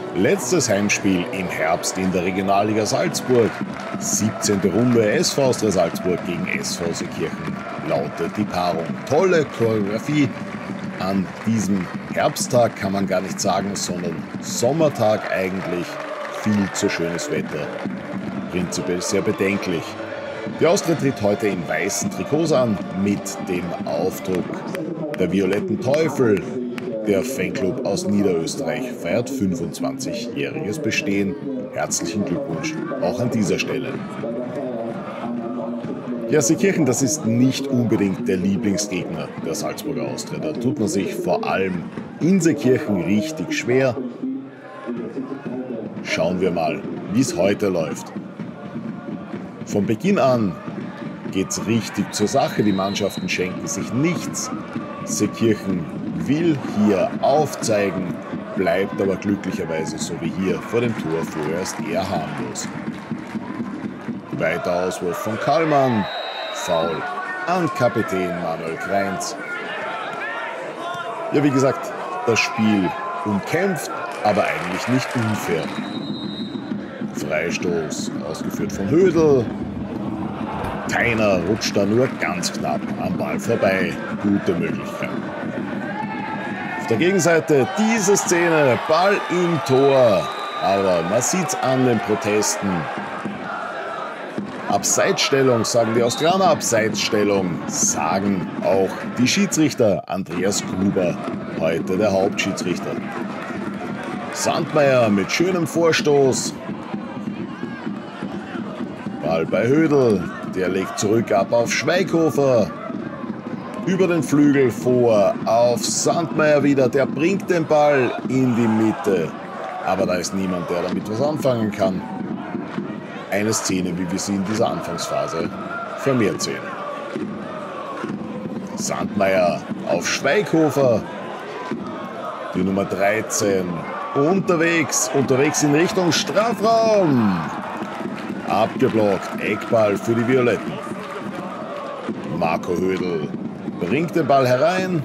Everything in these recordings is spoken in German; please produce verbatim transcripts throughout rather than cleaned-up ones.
Letztes Heimspiel im Herbst in der Regionalliga Salzburg. siebzehnte Runde S V Austria Salzburg gegen S V Seekirchen lautet die Paarung. Tolle Choreografie an diesem Herbsttag, kann man gar nicht sagen, sondern Sommertag eigentlich. Viel zu schönes Wetter. Prinzipiell sehr bedenklich. Die Austria tritt heute in weißen Trikots an mit dem Aufdruck der Violetten Teufel. Der Fanclub aus Niederösterreich feiert fünfundzwanzigjähriges Bestehen. Herzlichen Glückwunsch auch an dieser Stelle. Ja, Seekirchen, das ist nicht unbedingt der Lieblingsgegner der Salzburger Austria. Da tut man sich vor allem in Seekirchen richtig schwer. Schauen wir mal, wie es heute läuft. Von Beginn an geht es richtig zur Sache. Die Mannschaften schenken sich nichts. Seekirchen will hier aufzeigen, bleibt aber glücklicherweise so wie hier vor dem Tor vorerst eher harmlos. Weiter Auswurf von Kallmann. Foul an Kapitän Manuel Kreinz. Ja, wie gesagt, das Spiel umkämpft, aber eigentlich nicht unfair. Freistoß ausgeführt von Hödel. Theiner rutscht da nur ganz knapp am Ball vorbei. Gute Möglichkeit. Auf der Gegenseite diese Szene, Ball im Tor. Aber man sieht's an den Protesten. Abseitsstellung, sagen die Austrianer, Abseitsstellung, sagen auch die Schiedsrichter. Andreas Gruber, heute der Hauptschiedsrichter. Sandmeier mit schönem Vorstoß. Ball bei Hödel, der legt zurück ab auf Schweighofer. Über den Flügel vor auf Sandmeier wieder, der bringt den Ball in die Mitte. Aber da ist niemand, der damit was anfangen kann. Eine Szene, wie wir sie in dieser Anfangsphase vermehrt sehen. Sandmeier auf Schweighofer. Die Nummer dreizehn unterwegs, unterwegs in Richtung Strafraum. Abgeblockt, Eckball für die Violetten. Marco Hödel bringt den Ball herein.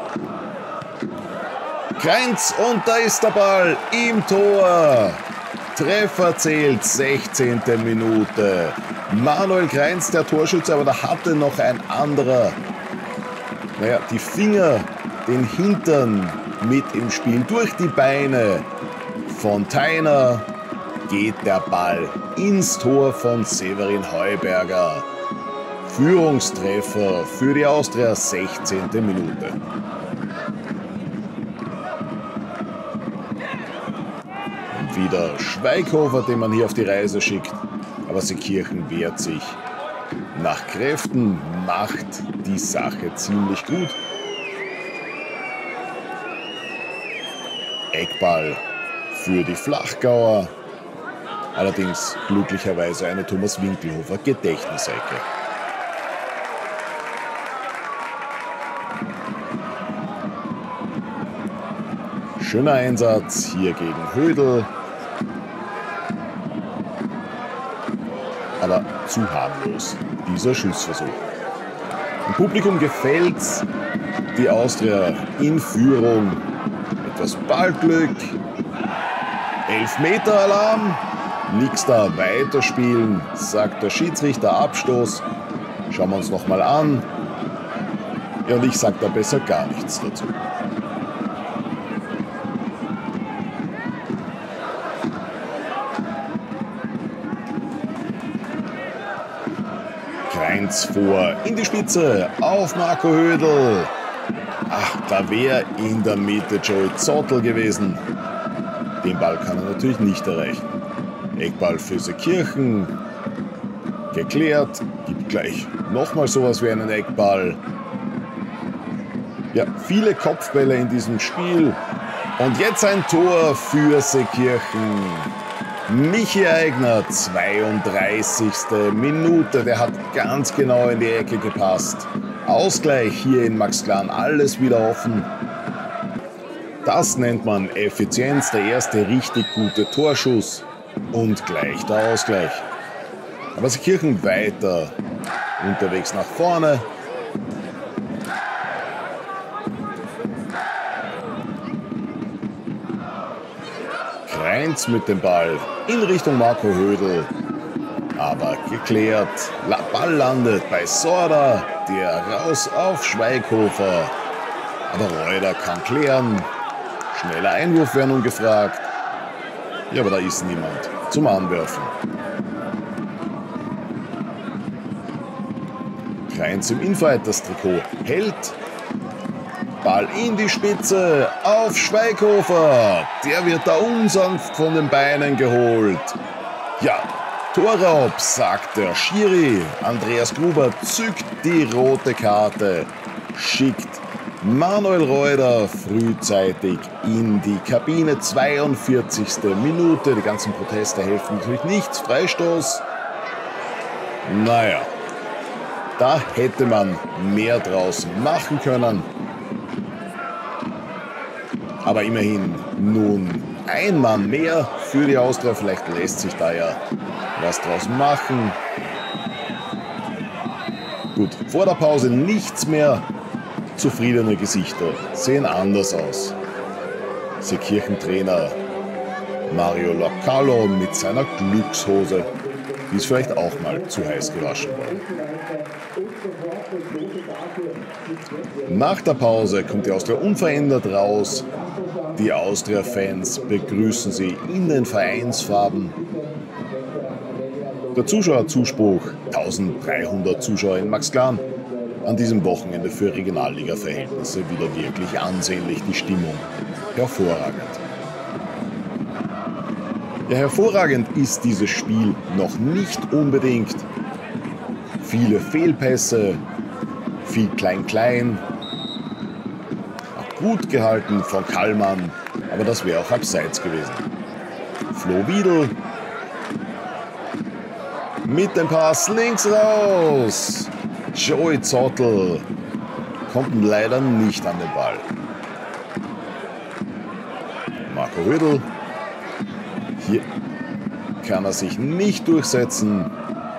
Kreinz und da ist der Ball im Tor. Treffer zählt, sechzehnte Minute. Manuel Kreinz, der Torschütze, aber da hatte noch ein anderer, naja, die Finger, den Hintern mit im Spiel. Durch die Beine von Theiner geht der Ball ins Tor von Severin Heuberger. Führungstreffer für die Austria, sechzehnte Minute. Wieder Schweighofer, den man hier auf die Reise schickt. Aber Seekirchen wehrt sich nach Kräften, macht die Sache ziemlich gut. Eckball für die Flachgauer. Allerdings glücklicherweise eine Thomas Winkelhofer Gedächtnisecke. Schöner Einsatz hier gegen Hödel. Aber zu harmlos, dieser Schussversuch. Im Publikum gefällt's, die Austria in Führung. Etwas Ballglück. Elfmeter-Alarm. Nix da, weiterspielen, sagt der Schiedsrichter, Abstoß. Schauen wir uns nochmal an. Ja, und ich sage da besser gar nichts dazu. Kreinz vor in die Spitze auf Marco Hödel. Ach, da wäre in der Mitte Joey Zottel gewesen. Den Ball kann er natürlich nicht erreichen. Eckball für Seekirchen. Geklärt. Gibt gleich nochmal sowas wie einen Eckball. Ja, viele Kopfbälle in diesem Spiel. Und jetzt ein Tor für Seekirchen. Michi Eigner, zweiunddreißigste Minute. Der hat ganz genau in die Ecke gepasst. Ausgleich hier in Maxglan. Alles wieder offen. Das nennt man Effizienz. Der erste richtig gute Torschuss. Und gleich der Ausgleich. Aber Seekirchen weiter unterwegs nach vorne. Kreinz mit dem Ball in Richtung Marco Hödl. Aber geklärt. Ball landet bei Sorda. Der raus auf Schweighofer. Aber Reuter kann klären. Schneller Einwurf wäre nun gefragt. Ja, aber da ist niemand zum Anwerfen. Kreinz im Infighters-Trikot hält. Ball in die Spitze auf Schweighofer. Der wird da unsanft von den Beinen geholt. Ja, Torraub, sagt der Schiri. Andreas Gruber zückt die rote Karte, schickt Manuel Reuter frühzeitig in die Kabine. zweiundvierzigste Minute. Die ganzen Proteste helfen natürlich nichts. Freistoß. Naja, da hätte man mehr draus machen können. Aber immerhin nun ein Mann mehr für die Austria. Vielleicht lässt sich da ja was draus machen. Gut, vor der Pause nichts mehr. Zufriedene Gesichter sehen anders aus. Seekirchen-Trainer Mario Localo mit seiner Glückshose. Die ist vielleicht auch mal zu heiß gewaschen worden. Nach der Pause kommt die Austria unverändert raus. Die Austria-Fans begrüßen sie in den Vereinsfarben. Der Zuschauerzuspruch, dreizehnhundert Zuschauer in Maxglan. An diesem Wochenende für Regionalliga-Verhältnisse wieder wirklich ansehnlich, die Stimmung hervorragend. Ja, hervorragend ist dieses Spiel noch nicht unbedingt. Viele Fehlpässe, viel Klein-Klein. Gut gehalten von Kallmann, aber das wäre auch abseits gewesen. Flo Wiedl mit dem Pass links raus. Joey Zottel kommt leider nicht an den Ball. Marco Hödl. Hier kann er sich nicht durchsetzen.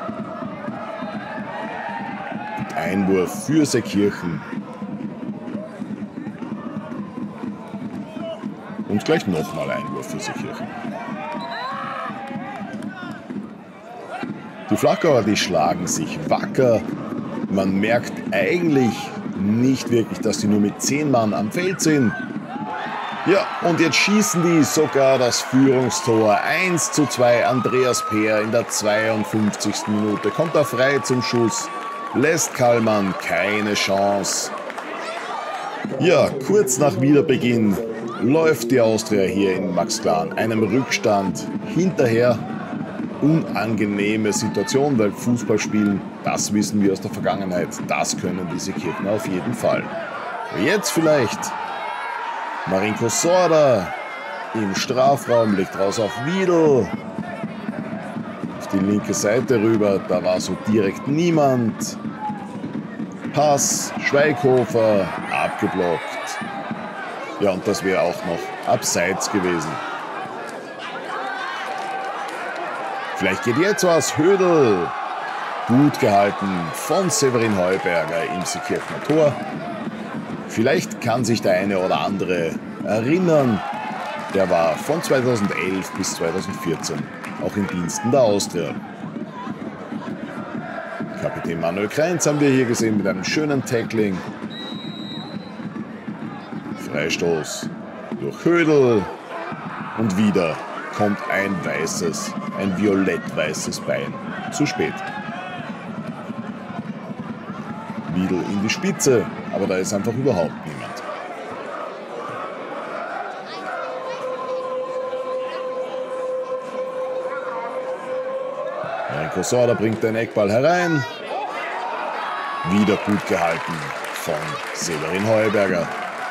Einwurf für Seekirchen. Und gleich nochmal Einwurf für Seekirchen. Die Flachauer, die schlagen sich wacker. Man merkt eigentlich nicht wirklich, dass die nur mit zehn Mann am Feld sind. Ja, und jetzt schießen die sogar das Führungstor. eins zu zwei, Andreas Peer in der zweiundfünfzigsten Minute. Kommt er frei zum Schuss, lässt Kallmann keine Chance. Ja, kurz nach Wiederbeginn läuft die Austria hier in Maxglan einem Rückstand hinterher. Unangenehme Situation, weil Fußball spielen, das wissen wir aus der Vergangenheit, das können diese Kirchner auf jeden Fall. Jetzt vielleicht Marinko Sorda im Strafraum, legt raus auf Wiedl. Auf die linke Seite rüber, da war so direkt niemand. Pass, Schweighofer, abgeblockt. Ja, und das wäre auch noch abseits gewesen. Vielleicht geht jetzt was. Hödl. Gut gehalten von Severin Heuberger im Seekirchner Tor. Vielleicht kann sich der eine oder andere erinnern. Der war von zweitausendelf bis zweitausendvierzehn auch in Diensten der Austria. Kapitän Manuel Kreinz haben wir hier gesehen mit einem schönen Tackling. Freistoß durch Hödl. Und wieder kommt ein weißes, ein violett-weißes Bein zu spät. Wiedl in die Spitze, aber da ist einfach überhaupt niemand. Marinko Sorda bringt den Eckball herein. Wieder gut gehalten von Severin Heuberger.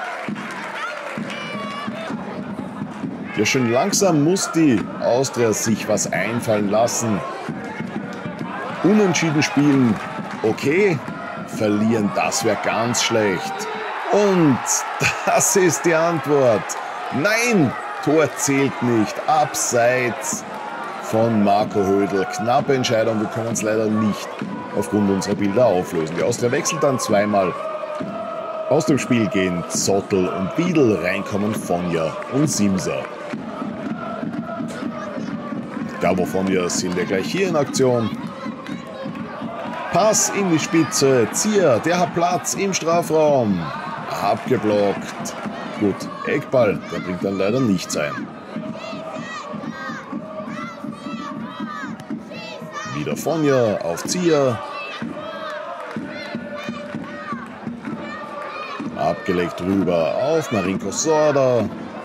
Ja, schön langsam muss die Austria sich was einfallen lassen. Unentschieden spielen, okay. Verlieren, das wäre ganz schlecht. Und das ist die Antwort. Nein, Tor zählt nicht. Abseits von Marco Hödl. Knappe Entscheidung, wir können es leider nicht aufgrund unserer Bilder auflösen. Die Austria wechselt dann zweimal. Aus dem Spiel gehen Zottel und Wiedl, reinkommen Fonja und Simser. Gabo Fonja sind wir gleich hier in Aktion. Pass in die Spitze. Zier, der hat Platz im Strafraum. Abgeblockt. Gut, Eckball, der bringt dann leider nichts ein. Wieder Fonja auf Zier. Abgelegt rüber auf Marinko Sorda.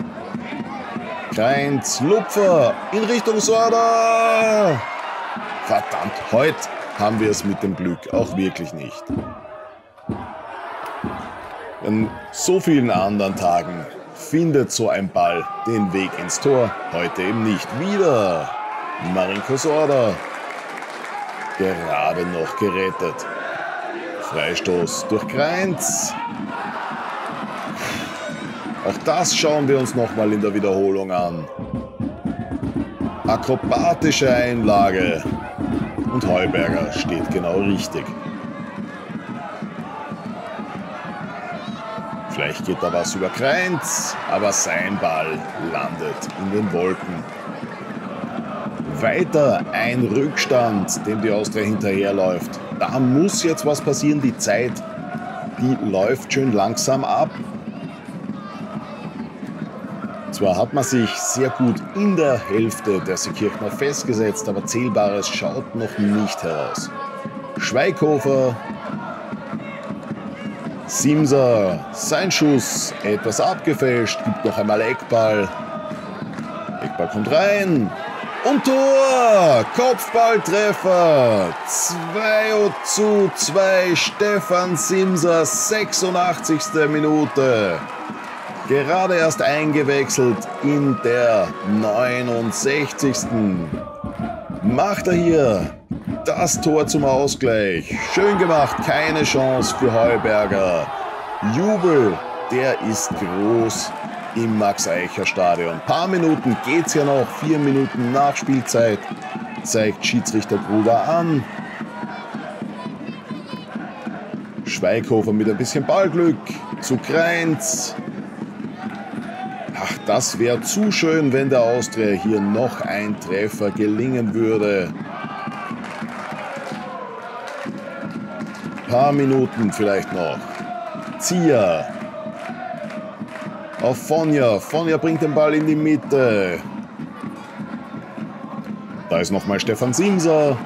Kreinz, Lupfer in Richtung Sorda. Verdammt, heute haben wir es mit dem Glück auch wirklich nicht. An so vielen anderen Tagen findet so ein Ball den Weg ins Tor. Heute eben nicht. Wieder Marinko Sorda. Gerade noch gerettet. Freistoß durch Kreinz. Auch das schauen wir uns nochmal in der Wiederholung an. Akrobatische Einlage. Und Heuberger steht genau richtig. Vielleicht geht da was über Kreinz, aber sein Ball landet in den Wolken. Weiter ein Rückstand, dem die Austria hinterherläuft. Da muss jetzt was passieren. Die Zeit, die läuft schön langsam ab. Zwar hat man sich sehr gut in der Hälfte der Seekirchner festgesetzt, aber Zählbares schaut noch nicht heraus. Schweighofer, Simser, sein Schuss etwas abgefälscht, gibt noch einmal Eckball. Eckball kommt rein und Tor! Kopfballtreffer! zwei zu zwei, Stefan Simser, sechsundachtzigste Minute. Gerade erst eingewechselt in der neunundsechzigsten Macht er hier das Tor zum Ausgleich. Schön gemacht, keine Chance für Heuberger. Jubel, der ist groß im Max-Eicher-Stadion. Paar Minuten geht's ja noch, vier Minuten Nachspielzeit, zeigt Schiedsrichter Gruber an. Schweighofer mit ein bisschen Ballglück zu Kreinz. Ach, das wäre zu schön, wenn der Austria hier noch ein Treffer gelingen würde. Paar Minuten vielleicht noch. Zier. Auf Fonja. Fonja bringt den Ball in die Mitte. Da ist nochmal Stefan Simser.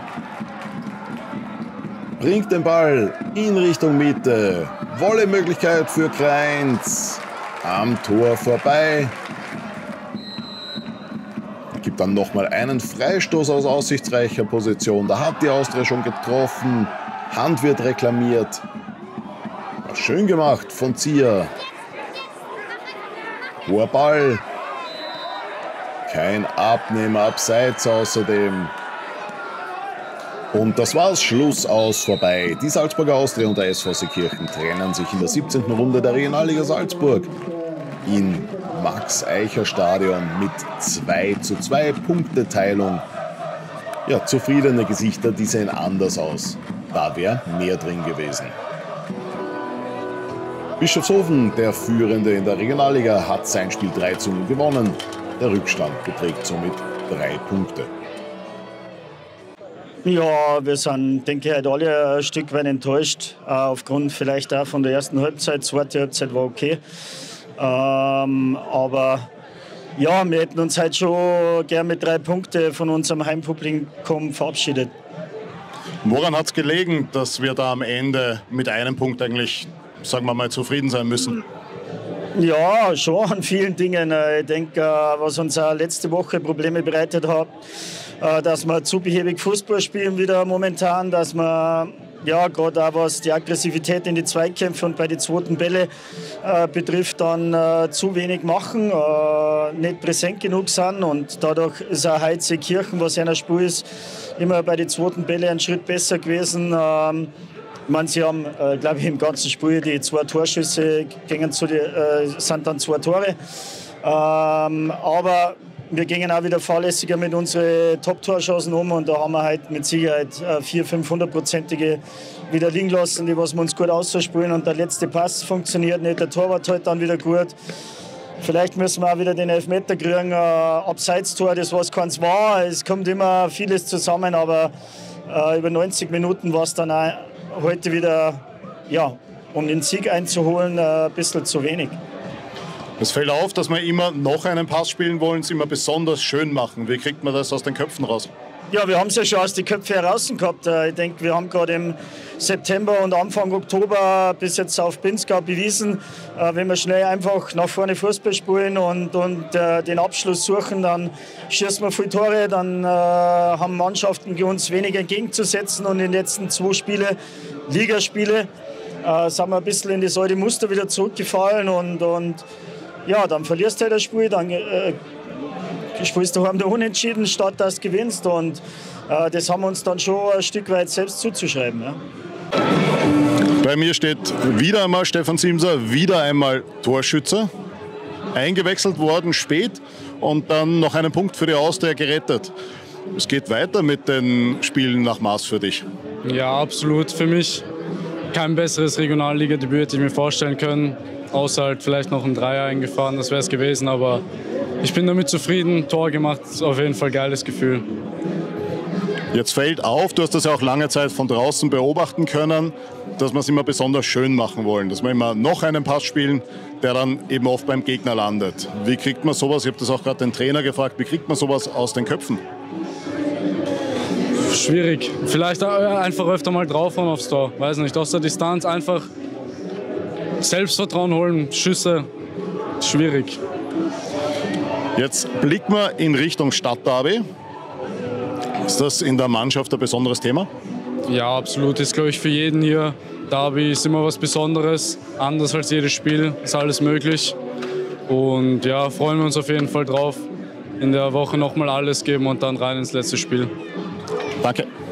Bringt den Ball in Richtung Mitte. Volley-Möglichkeit für Kreinz. Am Tor vorbei. Gibt dann nochmal einen Freistoß aus aussichtsreicher Position. Da hat die Austria schon getroffen. Hand wird reklamiert. Schön gemacht von Zier. Hoher Ball. Kein Abnehmer abseits außerdem. Und das war's, Schluss aus, vorbei. Die Salzburger Austria und der S V Seekirchen trennen sich in der siebzehnten Runde der Regionalliga Salzburg in Max-Eicher-Stadion mit zwei zu zwei Punkteteilung. Ja, zufriedene Gesichter, die sehen anders aus. Da wäre mehr drin gewesen. Bischofshofen, der Führende in der Regionalliga, hat sein Spiel drei zu null gewonnen. Der Rückstand beträgt somit drei Punkte. Ja, wir sind, denke ich, halt alle ein Stück weit enttäuscht. Äh, aufgrund vielleicht auch von der ersten Halbzeit. Die zweite Halbzeit war okay. Ähm, aber ja, wir hätten uns halt schon gern mit drei Punkten von unserem Heimpublikum verabschiedet. Woran hat es gelegen, dass wir da am Ende mit einem Punkt eigentlich, sagen wir mal, zufrieden sein müssen? Ja, schon an vielen Dingen. Ich denke, was uns auch letzte Woche Probleme bereitet hat, dass wir zu behäbig Fußball spielen wieder momentan, dass wir ja gerade auch was die Aggressivität in die Zweikämpfe und bei den zweiten Bälle äh, betrifft, dann äh, zu wenig machen, äh, nicht präsent genug sind und dadurch ist auch heute Seekirchen, was einer Spur ist, immer bei den zweiten Bälle einen Schritt besser gewesen. Ähm, Ich meine, sie haben, äh, glaube ich, im ganzen Spiel die zwei Torschüsse gingen zu die, äh, sind dann zwei Tore. Ähm, aber wir gingen auch wieder fahrlässiger mit unseren Top-Torchancen um und da haben wir halt mit Sicherheit äh, vier, fünfhundertprozentige wieder liegen lassen, die was wir uns gut ausspielen und der letzte Pass funktioniert nicht, der Torwart halt dann wieder gut. Vielleicht müssen wir auch wieder den Elfmeter kriegen. Äh, Abseitstor, das was keins war. Es kommt immer vieles zusammen, aber äh, über neunzig Minuten war es dann auch heute wieder, ja, um den Sieg einzuholen, äh, ein bisschen zu wenig. Es fällt auf, dass wir immer noch einen Pass spielen wollen, es immer besonders schön machen. Wie kriegt man das aus den Köpfen raus? Ja, wir haben es ja schon aus den Köpfen heraus gehabt. Ich denke, wir haben gerade im September und Anfang Oktober bis jetzt auf Pinzgau bewiesen, wenn wir schnell einfach nach vorne Fußball spielen und, und äh, den Abschluss suchen, dann schießen wir viele Tore, dann äh, haben Mannschaften uns weniger entgegenzusetzen und in den letzten zwei Spiele, Ligaspiele, äh, sind wir ein bisschen in das alte Muster wieder zurückgefallen und, und ja, dann verlierst du halt das Spiel, dann äh, spielst du daheim da unentschieden, statt dass du gewinnst. Und äh, das haben wir uns dann schon ein Stück weit selbst zuzuschreiben. Ja. Bei mir steht wieder einmal Stefan Simser, wieder einmal Torschütze. Eingewechselt worden, spät und dann noch einen Punkt für die Austria gerettet. Es geht weiter mit den Spielen nach Maß für dich. Ja, absolut. Für mich kein besseres Regionalliga-Debüt hätte ich mir vorstellen können. Außer halt vielleicht noch ein Dreier eingefahren, das wäre es gewesen. Aber ich bin damit zufrieden, Tor gemacht, ist auf jeden Fall ein geiles Gefühl. Jetzt fällt auf, du hast das ja auch lange Zeit von draußen beobachten können, dass wir es immer besonders schön machen wollen. Dass wir immer noch einen Pass spielen, der dann eben oft beim Gegner landet. Wie kriegt man sowas, ich habe das auch gerade den Trainer gefragt, wie kriegt man sowas aus den Köpfen? Schwierig. Vielleicht einfach öfter mal draufhauen aufs Tor. Weiß nicht, aus der Distanz einfach Selbstvertrauen holen, Schüsse. Schwierig. Jetzt blicken wir in Richtung Stadtderby. Ist das in der Mannschaft ein besonderes Thema? Ja, absolut. Ist, glaube ich, für jeden hier. Derby ist immer was Besonderes, anders als jedes Spiel, ist alles möglich. Und ja, freuen wir uns auf jeden Fall drauf. In der Woche nochmal alles geben und dann rein ins letzte Spiel. Danke.